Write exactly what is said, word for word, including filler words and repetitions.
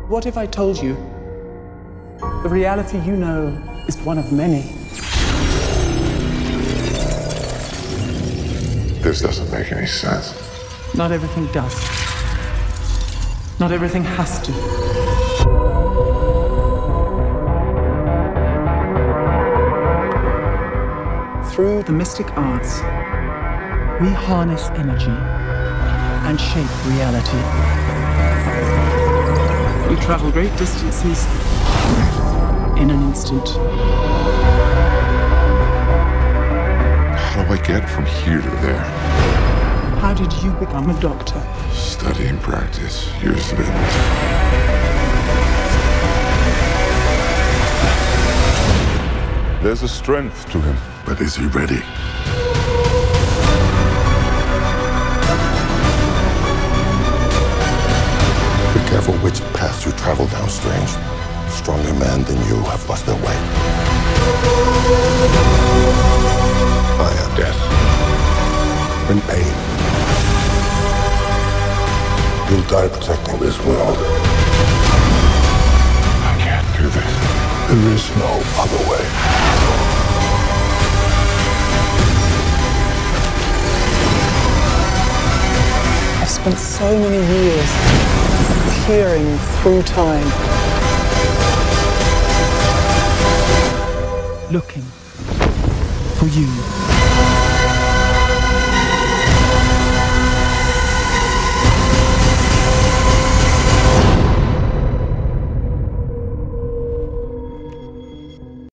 What if I told you the reality you know is one of many? This doesn't make any sense. Not everything does. Not everything has to. Through the mystic arts, we harness energy and shape reality. We travel great distances in an instant. How do I get from here to there? How did you become a doctor? Study and practice, years of it. There's a strength to him. But is he ready? Be careful which path you travel down, Strange. Stronger men than you have lost their way. I am death. In pain. You'll die protecting this world. I can't do this. There is no other way. I've spent so many years peering through time, looking for you.